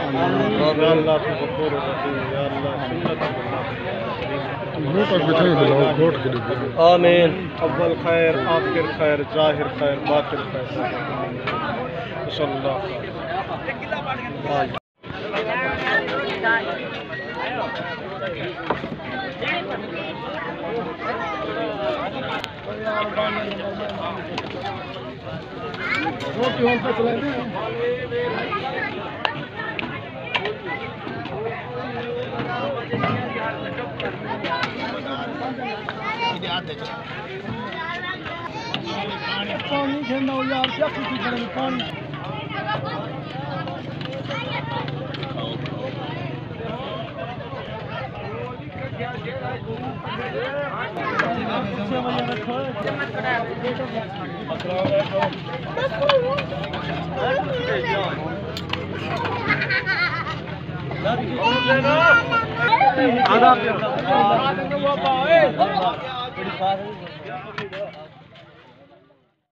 या अल्लाह तू गफूर रहीम, या अल्लाह सुन्नत आमीन। अव्वल खैर, आखिर खैर, जाहिर खैर, बातिन खैर, इंशाअल्लाह। पानी खेलना हो यार, क्या खुशी करेंगे पानी। आधा